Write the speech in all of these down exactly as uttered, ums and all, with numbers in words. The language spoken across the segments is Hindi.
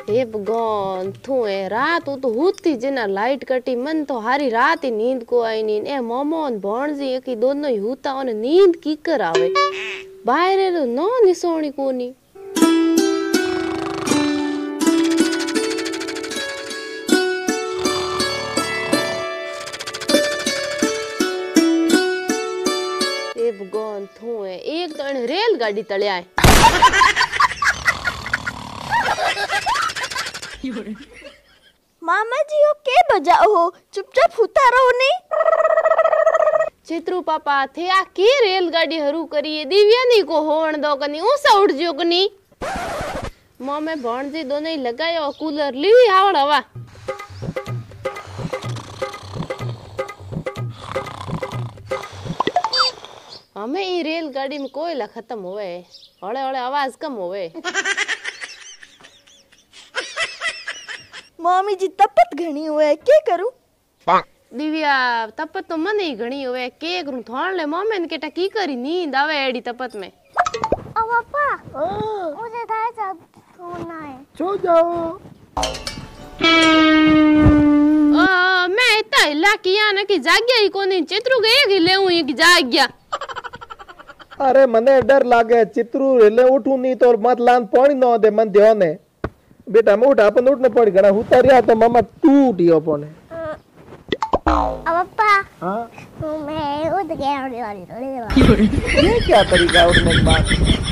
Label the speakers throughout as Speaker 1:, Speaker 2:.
Speaker 1: हे भगवान थू ए रात तो होती जिना लाइट कटी मन तो हारी रात ही नींद को आई नी ए मोमोन भणजी एकी दोनों ही होता और नींद की कर आवे बाहर रो नो निसोणी कोनी ए भगवान थू ए एक तो रेल गाड़ी तले आए
Speaker 2: मामा जी हो के बजाओ हो चुपचाप होता रहो नहीं
Speaker 1: चित्रू पापा थे आ के रेलगाड़ी हरू करी दिव्या नी को होण दो कनी ऊसा उड़ जियो कनी मां में भणजी दोने ही लगायो कूलर लीवी आवड़ हवा हमें ई रेलगाड़ी में कोयला खत्म होवे हौले हौले आवाज कम होवे
Speaker 2: मम्मी जी तपत घणी हुए के करूं
Speaker 1: दिव्या तपत तो मन ही घणी हुए के करूं थोड़ ले मम्मी केटा की करी नींद आवे एडी तपत में
Speaker 3: ओ पापा मुझे थारे साथ सोना है
Speaker 4: सो जाओ
Speaker 1: आ मैं इतना हिला किया ना कि जाग्या ही कोनी चित्रू गए कि लेऊं ये कि जाग गया
Speaker 4: अरे मने डर लागे चित्रू ले उठू नहीं तो मत लान पानी न दे मन ध्यान है बेटा मैं उठा अपन उठने पड़ गया उतारिया तो मामा टूटियो पने
Speaker 3: अब पापा
Speaker 4: हां
Speaker 3: मैं उठ गया
Speaker 4: ये क्या तरीका उठने का बात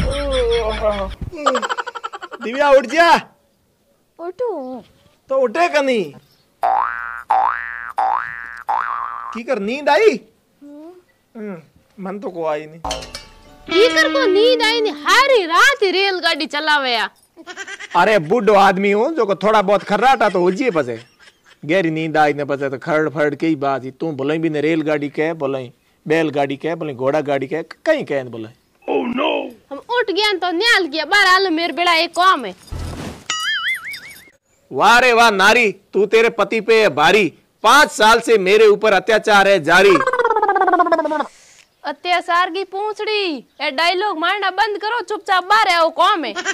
Speaker 4: दिव्या उठ जा
Speaker 2: उठू
Speaker 4: तो उठे कनी की कर नींद आई हम्म मन तो को आई नहीं
Speaker 1: की कर को नींद आई नहीं हारी रात रेलगाड़ी चलावे या
Speaker 4: अरे बुढ़ो आदमी हूँ जो को थोड़ा बहुत खर्राटा तो उजिए पसे गहरी नींद आई ने पसे तो खड़ फड़ के ही बात ही तू बोले भी ने रेलगाड़ी के बोले बैलगाड़ी के बोले घोड़ा गाड़ी के कहीं कह बोले ओह नो
Speaker 1: हम उठ गया तो न्याल किया बार आलो मेरे बेड़ा एक काम है
Speaker 4: वाह रे वाह नारी तू तेरे पति पे है भारी पांच साल से मेरे ऊपर अत्याचार है जारी
Speaker 1: अत्याचार की पूंछड़ी ए डायलॉग मारना बंद करो चुपचाप बाहर आओ कौन है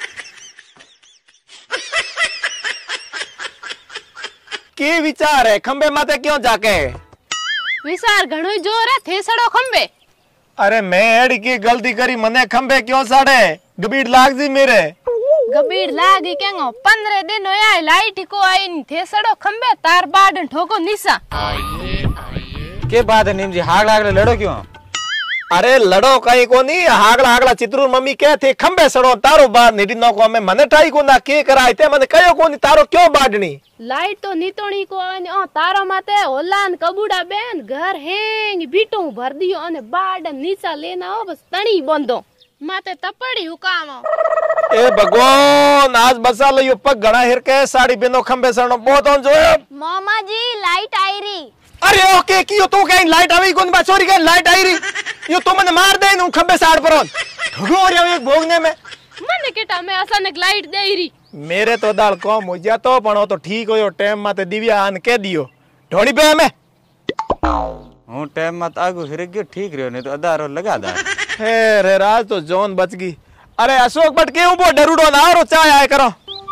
Speaker 4: के विचार है खंबे माते क्यों जाके
Speaker 1: विचार घणो जोर है थे सड़ो खंबे
Speaker 4: अरे मैं एड़ी की गलती करी मने खंबे क्यों साड़े गबीड़ लाग जी मेरे
Speaker 1: गबीड़ लागी केंगो पंद्रह दिन होया लाइट को आई थे सड़ो खंबे तार बाडन ठोको निसा
Speaker 5: के बात है नीम जी हागला हागला लड़ो क्यों
Speaker 4: अरे लड़ो कहीं को नहीं हागला हागला चित्रू मम्मी क्या थे खंबे सड़ो तारो बार निडी नो को में मने ठाई को ना के कराई ते मने कयो को नहीं तारो क्यों बाडनी
Speaker 1: लाइट तो नितोणी को आने ओ तारो माते होलान कबूड़ा बेन घर हेंग बीटो भर दियो अने बाडन नीचा लेना हो बस तणी बंदो माते तपड़ी हुकामो
Speaker 4: ए भगवान आज बसा लो यो पग घणा हिर के साड़ी बिनो खंबे सड़ो बहुत on जो
Speaker 3: मामा जी लाइट आई रही
Speaker 4: अरे ओके कियो तो कहीं लाइट आई कोन बा चोरी कहीं लाइट आई री यो तो मने मार दे नु खंबे साड़ पर ठगो रे एक भोगने में
Speaker 1: मन केटा में अचानक लाइट दे री
Speaker 4: मेरे तो दाल कम हो जा तो पण तो ठीक होयो टाइम माते दिव्या आन के दियो ढोली पे में
Speaker 5: हूं टाइम मत आगु हिर गयो ठीक रहो नहीं तो अदारो लगा दा
Speaker 4: हे रे राज तो जोन बच गई अरे अशोक भट्ट के ऊपर डरूडो ना और चाय आए करो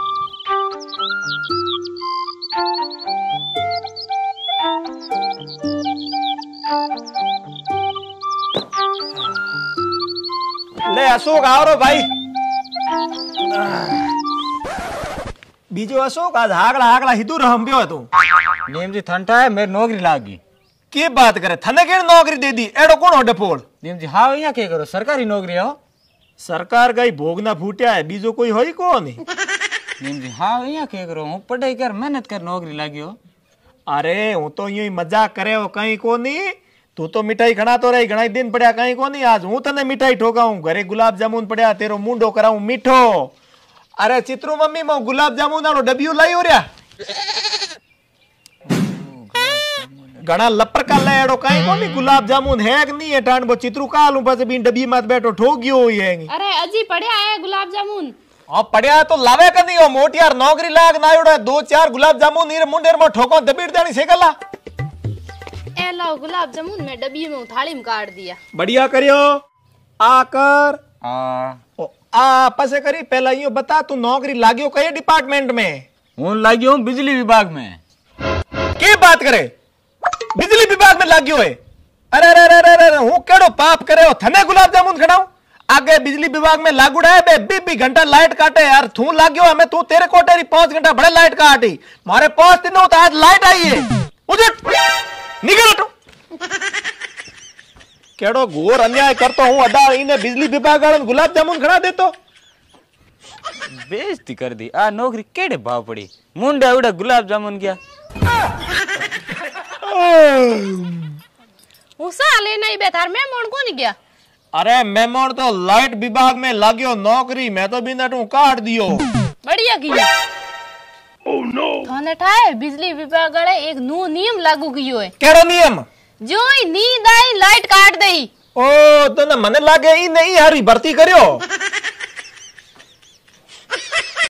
Speaker 4: ले अशोक आओ रो भाई बीजो अशोक आज हागला हागला हिदू रहम बियो तू
Speaker 5: नीम जी ठंडा है मेरी नौकरी लागी
Speaker 4: के बात करे थने के नौकरी दे दी एडो कौन होडे पोल
Speaker 5: नीम जी हां यहाँ के करो सरकारी नौकरी हो
Speaker 4: सरकार गई भोगना फूटिया है बीजो कोई होई कौन
Speaker 5: नीम जी हां यहाँ के करो हूं पढ़ाई कर मेहनत कर नौकरी लागी हो
Speaker 4: अरे हूं तो यूं ही मजाक करे हो कहीं कोनी तू तो मिठाई खड़ा तो रही घना दिन पड़या कहीं कोनी आज हूं तने मिठाई ठोकाऊं घरे गुलाब जामुन पड़या तेरो मुंडो कराऊं मीठो अरे चित्रू मम्मी मो गुलाब जामुन वालो डबियो लाई हो रहा घना लपर का लेड़ो कहीं कोनी गुलाब जामुन है कि नहीं है टाण बो चित्रू कालू पासे बीन डबी मत बैठो ठोक गयो होई है
Speaker 1: अरे अजी पड़या है गुलाब जामुन
Speaker 4: और पड़या तो लावे का नहीं हो मोटियार नौकरी लाग ना उड़ा दो चार गुलाब जामुन नीरे मुंडेर में ठोको दबीड़ देनी सेकला
Speaker 1: ए लो गुलाब जामुन मैं डब्बी में थाली में काट दिया
Speaker 4: बढ़िया करियो आकर
Speaker 5: आ
Speaker 4: ओ आ पसे करी पहला यो बता तू नौकरी लाग्यो कई डिपार्टमेंट में?
Speaker 5: हूँ लाग्यो हूँ बिजली विभाग में।
Speaker 4: के बात करे बिजली विभाग में लाग्यो है? अरे अरे अरे अरे अरे हूँ केड़ो पाप करे हो थने गुलाब जामुन खड़ाऊं आगे बिजली विभाग में लागूड़ा है बे बी बी घंटा लाइट काटे यार थू लाग्यो हमें तू तेरे कोटेरी पांच घंटा बड़े लाइट काटी मारे पांच दिनों तो आज लाइट आई है उजट निकल हटो केड़ो घोर अन्याय करतो हूँ अदा इने बिजली विभाग वाले गुलाब जामुन खड़ा देतो
Speaker 5: बेइज्जती कर दी। आ नौकरी केड़े भाव पड़ी मुंडा उड़ा गुलाब जामुन गया।
Speaker 1: उसा ले नहीं बेतार मैं मोड़ को नहीं गया।
Speaker 4: अरे मेमोन तो लाइट विभाग में लाग्यो नौकरी मैं तो बिना टू काट दियो।
Speaker 1: बढ़िया की ओह नो थाने ठाए बिजली विभाग वाले एक नो नियम लागू कियो है।
Speaker 4: केड़ो नियम?
Speaker 1: जो ही नींद आई लाइट काट दई।
Speaker 4: ओ तो न मने लागे ई नहीं हारी भर्ती करियो।